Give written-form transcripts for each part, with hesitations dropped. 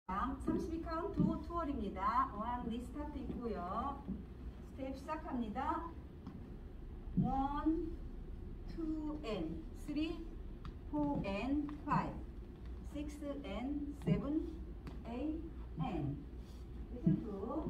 32 카운트 투어입니다. 1 리스타트 있고요. 스텝 시작합니다. 1, 2 and 3, 4 and 5, 6 and 7, 8 and listen to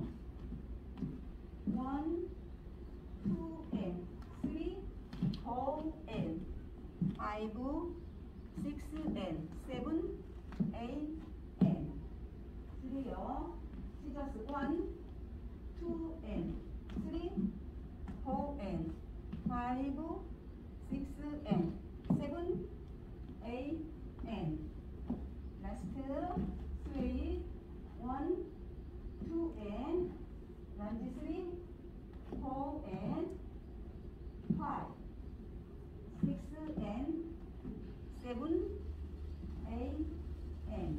1, 2 and 3, 4 and 5, 6 and 7, 8 and 3요. 시저스 1, 2 and 3, 4 and 5, 6 and 7, 8 and last 3, 1, 2 and lunge 3, 4 and 5, 6 and 7, 8 and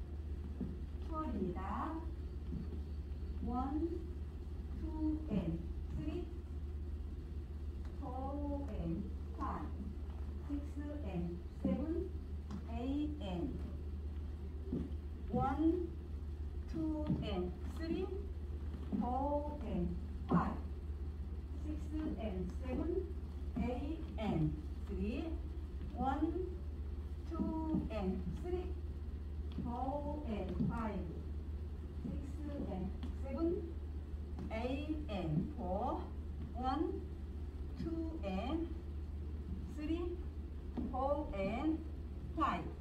4입니다. 1, 2 and 3, 4 and 5, 6 and 7, 8 and 1, 2 and 3, 4 and 5, 6 and 7, 8 and 3, 1, 2 and 3, 4 and 5, 6 and 7, 8 and 4, 1, 2 and 3, 4 and 5.